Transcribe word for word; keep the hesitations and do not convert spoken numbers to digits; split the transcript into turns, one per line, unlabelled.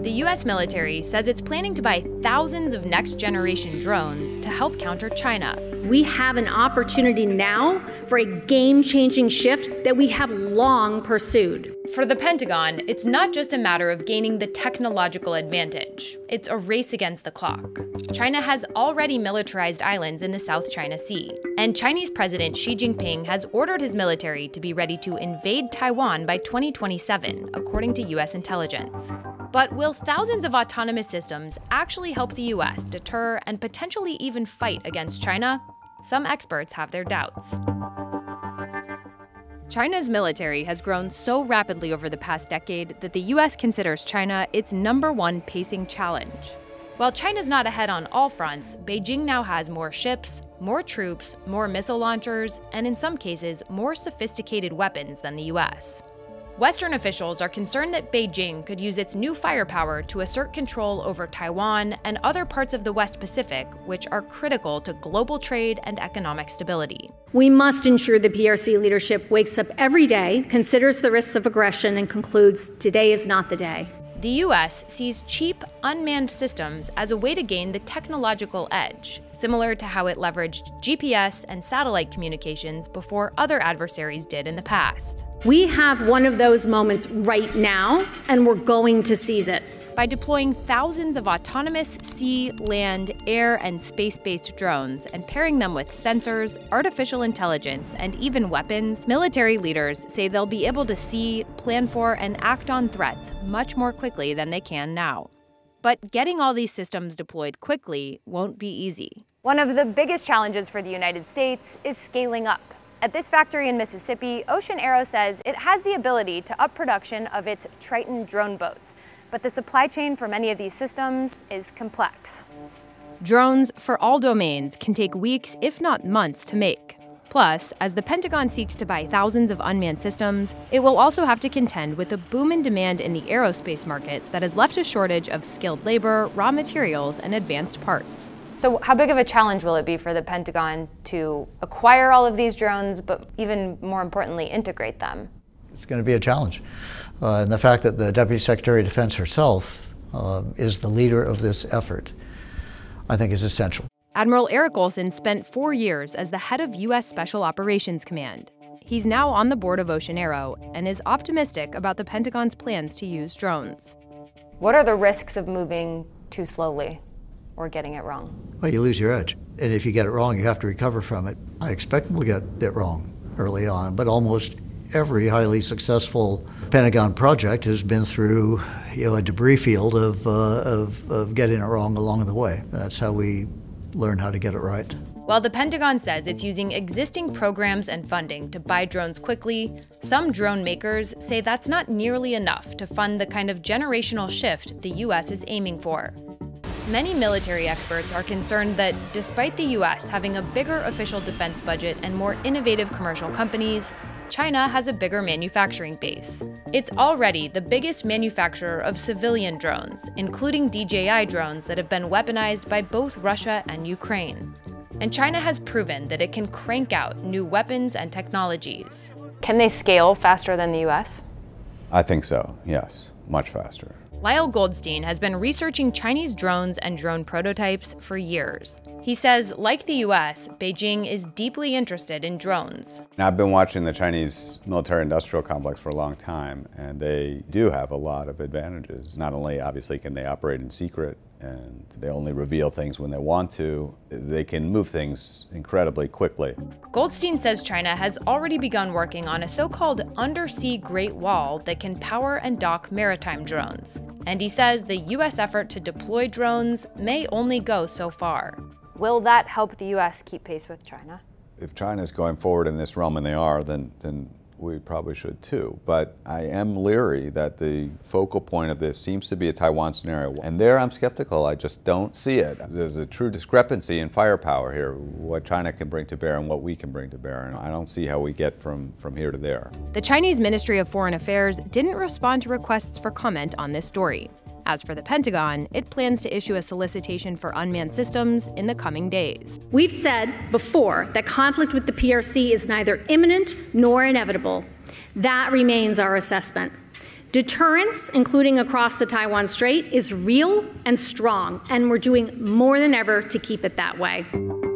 The U S military says it's planning to buy thousands of next-generation drones to help counter China.
We have an opportunity now for a game-changing shift that we have long pursued.
For the Pentagon, it's not just a matter of gaining the technological advantage. It's a race against the clock. China has already militarized islands in the South China Sea, and Chinese President Xi Jinping has ordered his military to be ready to invade Taiwan by twenty twenty-seven, according to U S intelligence. But will thousands of autonomous systems actually help the U S deter and potentially even fight against China? Some experts have their doubts. China's military has grown so rapidly over the past decade that the U S considers China its number one pacing challenge. While China's not ahead on all fronts, Beijing now has more ships, more troops, more missile launchers, and in some cases, more sophisticated weapons than the U S. Western officials are concerned that Beijing could use its new firepower to assert control over Taiwan and other parts of the West Pacific, which are critical to global trade and economic stability.
We must ensure the P R C leadership wakes up every day, considers the risks of aggression, and concludes today is not the day.
The U S sees cheap, unmanned systems as a way to gain the technological edge, similar to how it leveraged G P S and satellite communications before other adversaries did in the past.
We have one of those moments right now, and we're going to seize it.
By deploying thousands of autonomous sea, land, air, and space-based drones and pairing them with sensors, artificial intelligence, and even weapons, military leaders say they'll be able to see, plan for, and act on threats much more quickly than they can now. But getting all these systems deployed quickly won't be easy.
One of the biggest challenges for the United States is scaling up. At this factory in Mississippi, Ocean Aero says it has the ability to up production of its Triton drone boats. But the supply chain for many of these systems is complex.
Drones for all domains can take weeks, if not months, to make. Plus, as the Pentagon seeks to buy thousands of unmanned systems, it will also have to contend with a boom in demand in the aerospace market that has left a shortage of skilled labor, raw materials, and advanced parts.
So how big of a challenge will it be for the Pentagon to acquire all of these drones, but even more importantly, integrate them?
It's going to be a challenge. Uh, and the fact that the Deputy Secretary of Defense herself uh, is the leader of this effort, I think is essential.
Admiral Eric Olson spent four years as the head of U S Special Operations Command. He's now on the board of Ocean Aero and is optimistic about the Pentagon's plans to use drones.
What are the risks of moving too slowly or getting it wrong?
Well, you lose your edge. And if you get it wrong, you have to recover from it. I expect we'll get it wrong early on, but almost every highly successful Pentagon project has been through, you know, a debris field of, uh, of, of getting it wrong along the way. That's how we learn how to get it right.
While the Pentagon says it's using existing programs and funding to buy drones quickly, some drone makers say that's not nearly enough to fund the kind of generational shift the U S is aiming for. Many military experts are concerned that despite the U S having a bigger official defense budget and more innovative commercial companies, China has a bigger manufacturing base. It's already the biggest manufacturer of civilian drones, including D J I drones that have been weaponized by both Russia and Ukraine. And China has proven that it can crank out new weapons and technologies.
Can they scale faster than the U S?
I think so, yes, much faster.
Lyle Goldstein has been researching Chinese drones and drone prototypes for years. He says, like the U S, Beijing is deeply interested in drones.
Now, I've been watching the Chinese military-industrial complex for a long time, and they do have a lot of advantages. Not only, obviously, can they operate in secret, and they only reveal things when they want to, they can move things incredibly quickly.
Goldstein says China has already begun working on a so-called undersea Great Wall that can power and dock maritime drones. And he says the U S effort to deploy drones may only go so far.
Will that help the U S keep pace with China?
If China's going forward in this realm, and they are, then, then we probably should too. But I am leery that the focal point of this seems to be a Taiwan scenario. And there I'm skeptical. I just don't see it. There's a true discrepancy in firepower here, what China can bring to bear and what we can bring to bear. And I don't see how we get from, from here to there.
The Chinese Ministry of Foreign Affairs didn't respond to requests for comment on this story. As for the Pentagon, it plans to issue a solicitation for unmanned systems in the coming days.
We've said before that conflict with the P R C is neither imminent nor inevitable. That remains our assessment. Deterrence, including across the Taiwan Strait, is real and strong, and we're doing more than ever to keep it that way.